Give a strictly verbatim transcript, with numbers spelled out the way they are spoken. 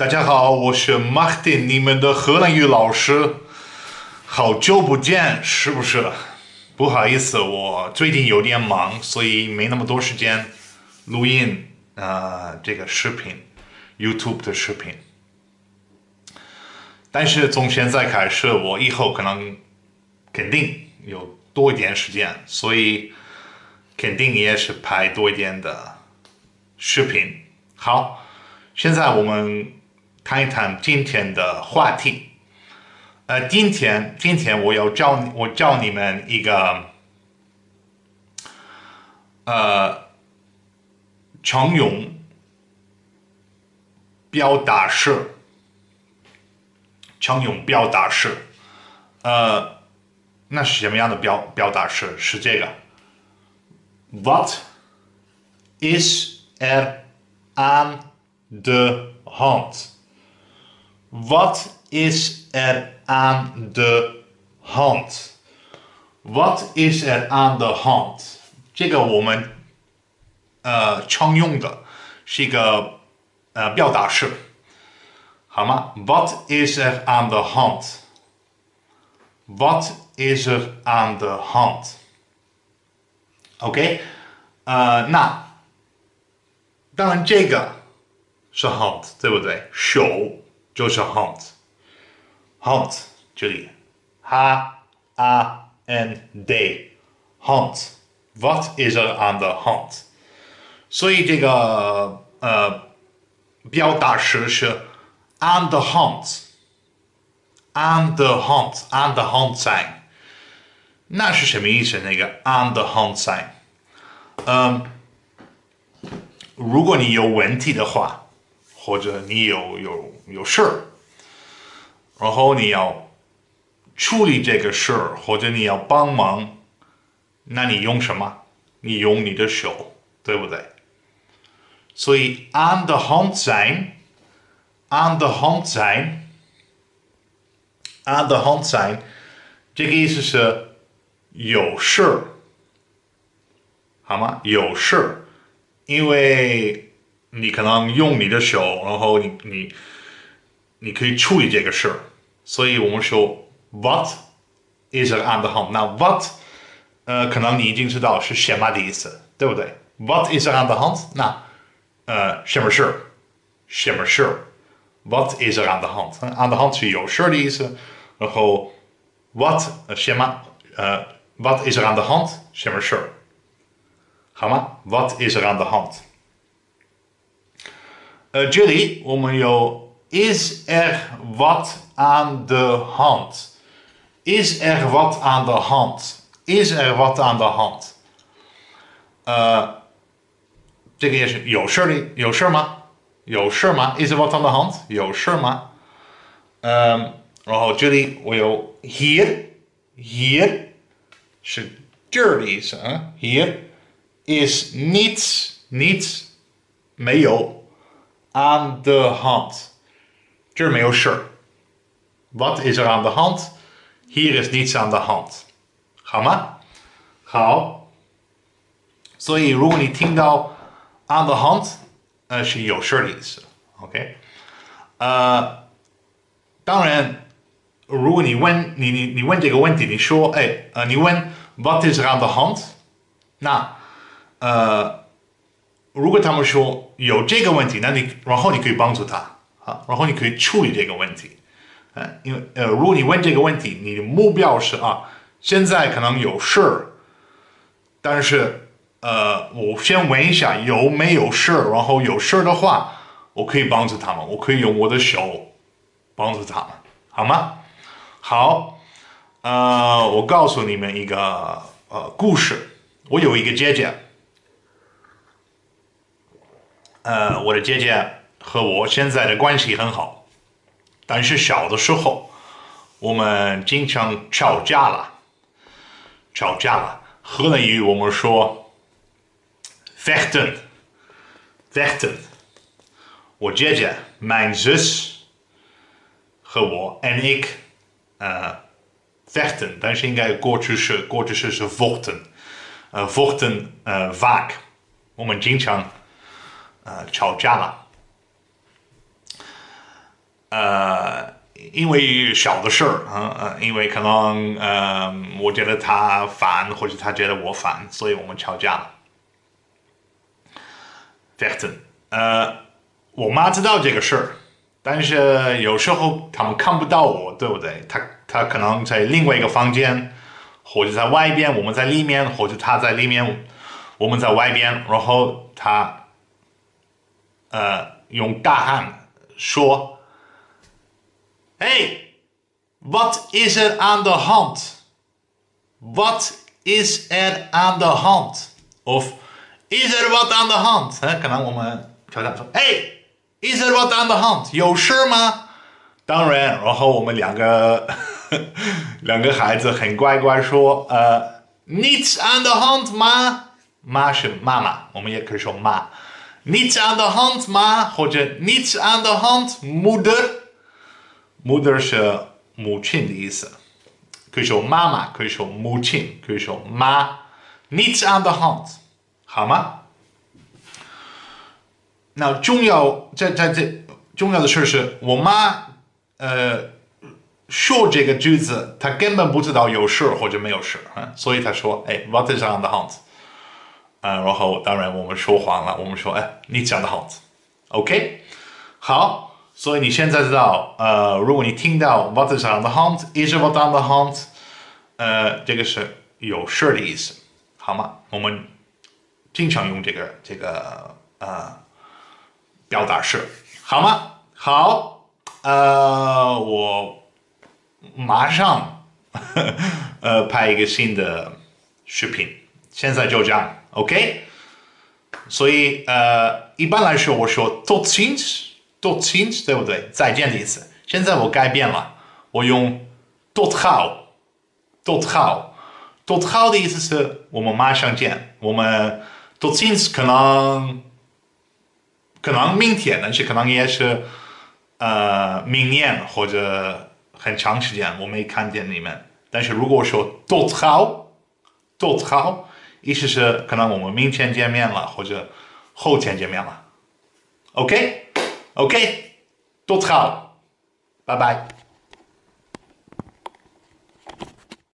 大家好，我是 Martin， 你们的荷兰语老师。好久不见，是不是？不好意思，我最近有点忙，所以没那么多时间录音呃这个视频 ，YouTube 的视频。但是从现在开始，我以后可能肯定有多一点时间，所以肯定也是拍多一点的视频。好，现在我们谈一谈今天的话题。呃，今天今天我要教我教你们一个呃常用表达式，常用表达式。呃，那是什么样的表表达式？是这个 What is er aan de hand? What is er aan de hand? What is er aan de hand? 这个我们呃常用的是一个呃表达式，好吗 ？What is er aan de hand? What is er aan de hand? OK， 呃，那当然这个是 hand， 对不对？手就是 hand。hand 这里 h a n d hand What is er aan de hand？ 所以这个呃表达式是 on the hand on the hand on the hand sign， 那是什么意思？那个 on the hand sign， 嗯，如果你有问题的话，或者你有有有事儿，然后你要处理这个事儿，或者你要帮忙，那你用什么？你用你的手，对不对？所以 on the hand sign on the hand sign on the hand sign 这个意思是有事，好吗？有事，因为你可能用你的手，然后你你你可以处理这个事，所以我们说 What is er aan de hand？ 那 What 呃，可能你已经知道是什么的意思，对不对 ？What is er aan de hand？ 那呃，什么事？什么事 ？What is er aan de hand？ on the hand 是有事的意思，然后 What 呃什么呃 What is er aan de hand？ 什么事？好吗 ？What is er aan de hand？ 呃，这里我们有 Is er wat aan de hand？Is er wat aan de hand？Is er wat aan de hand？ 呃，这个也是有事的，有事吗？有事吗 ？Is er wat aan de hand？ 有事吗？嗯，然后这里我有 hier，hier 是这儿的意思啊。Hier is niets，niets 没有 aan de hand， 这儿没有事。What is er aan de hand？Hier is niets aan de hand， 好吗？好，所以如果你听到 on the hand， 呃，是有事的意思。OK， 呃，当然，如果你问你你你问这个问题，你说，哎，呃，你问 What is er aan the hand？ 那，呃，如果他们说有这个问题，那你然后你可以帮助他啊，然后你可以处理这个问题。呃，因为呃，如果你问这个问题，你的目标是啊，现在可能有事，但是呃，我先问一下有没有事，然后有事的话，我可以帮助他们，我可以用我的手帮助他们，好吗？好，呃，我告诉你们一个呃故事。我有一个姐姐，呃，我的姐姐和我现在的关系很好。但是小的时候，我们经常吵架了，吵架了。荷兰语我们说 vechten，vechten。我姐姐 mijn zus 和我 en ik 呃 vechten， 但是应该过去式过去式是 vochten， 呃 vochten 呃 vaak， 我们经常呃吵架了。 因为小的事儿啊，呃，因为可能呃，我觉得他烦，或者他觉得我烦，所以我们吵架了。Vechten，呃，我妈知道这个事儿，但是有时候他们看不到我，对不对？他他可能在另外一个房间，或者在外边，我们在里面，或者他在里面，我们在外边，然后他呃用大汉说。Hey, wat is er aan de hand? Wat is er aan de hand? Of is er wat aan de hand? 可能我们调侃说 Hey, is er wat aan de hand? 有事吗？当然，然后我们两个两个孩子很乖乖说呃 niets aan de hand 妈妈是妈妈，我们也可以说妈 niets aan de hand 妈，或者 niets aan de hand moeder moeder 是母亲的意思，可以说妈妈，可以说母亲，可以说妈。Niets aan de hand， 好吗？那重要在在这重要的事是我妈呃说这个句子，她根本不知道有事或者没有事，嗯，所以她说，哎 ，What is on the hand？ 啊、呃，然后当然我们说谎了，我们说，哎 ，Niets on the hand，OK，、okay? 好。所以你现在知道，呃，如果你听到 "What is on the hand"， is what on the hand， 呃，这个是有事的意思，好吗？我们经常用这个这个呃表达式，好吗？好，呃，我马上呃拍一个新的视频，现在就这样 ，OK？ 所以呃，一般来说我说 "tot ziens"。tot ziens， 对不对？再见的意思。现在我改变了，我用 tot gauw，tot gauw，tot gauw 的意思是我们马上见。我们 tot ziens 可能可能明天，但是可能也是呃明年或者很长时间我没看见你们。但是如果说 tot gauw，tot gauw， 意思是可能我们明天见面了，或者后天见面了。OK。OK，tot gauw，拜拜。